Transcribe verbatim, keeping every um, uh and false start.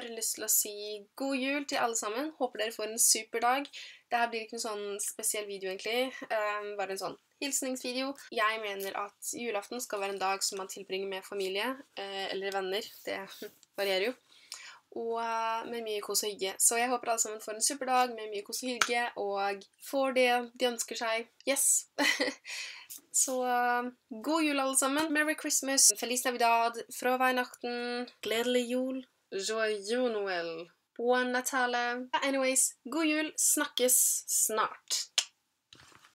bare lyst til å si god jul til alle sammen. Håper dere får en super dag. Dette blir ikke en sånn spesiell video egentlig, um, bare en sånn hilsningsvideo. Jeg mener at julaften skal være en dag som man tilbringer med familie, uh, eller venner, det varierer jo. Og uh, med mye kos og hygge. Så jeg håper alle sammen får en super dag med mye kos og hygge, og får det de ønsker seg. Yes! Så uh, god jul alle sammen. Merry Christmas, Feliz Navidad, fra Weihnachten, gledelig jul, Joyeux Noël, Buon Natale. Anyways, god jul, snakkes snart.